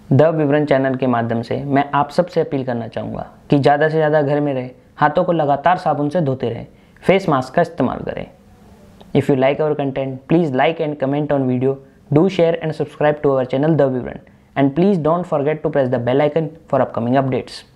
The विवरण channel के माध्यम से मैं आप सबसे अपील करना चाहूँगा कि ज़्यादा से ज़्यादा घर में रहें, हाथों को लगातार साबुन से धोते रहें, फेस मास्क का इस्तेमाल करें। If you like our content, please like and comment on video, do share and subscribe to our channel The Vivrant, and please don't forget to press the bell icon for upcoming updates.